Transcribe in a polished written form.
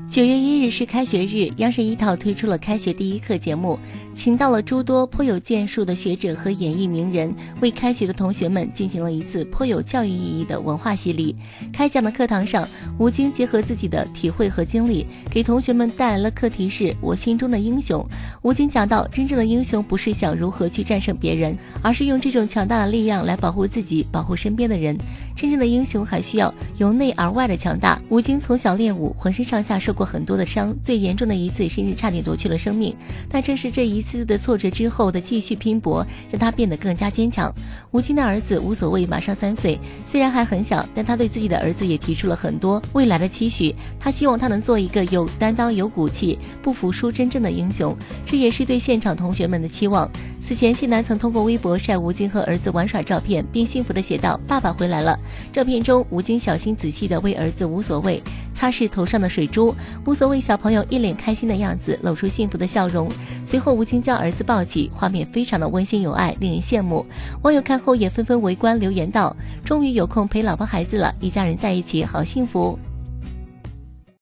9月1日是开学日，央视1套推出了开学第一课节目，请到了诸多颇有建树的学者和演艺名人，为开学的同学们进行了一次颇有教育意义的文化洗礼。开讲的课堂上，吴京结合自己的体会和经历，给同学们带来了课题是我心中的英雄。吴京讲到，真正的英雄不是想如何去战胜别人，而是用这种强大的力量来保护自己，保护身边的人。真正的英雄还需要由内而外的强大。吴京从小练武，浑身上下受过很多的伤，最严重的一次甚至差点夺去了生命。但正是这一次的挫折之后的继续拼搏，让他变得更加坚强。吴京的儿子无所谓马上3岁，虽然还很小，但他对自己的儿子也提出了很多未来的期许。他希望他能做一个有担当、有骨气、不服输真正的英雄，这也是对现场同学们的期望。此前，谢楠曾通过微博晒吴京和儿子玩耍照片，并幸福地写道：“爸爸回来了。”照片中，吴京小心仔细地为儿子无所谓擦拭头上的水珠，无所谓小朋友一脸开心的样子，露出幸福的笑容。随后，吴京将儿子抱起，画面非常的温馨有爱，令人羡慕。网友看后也纷纷围观留言道：“终于有空陪老婆孩子了，一家人在一起好幸福。”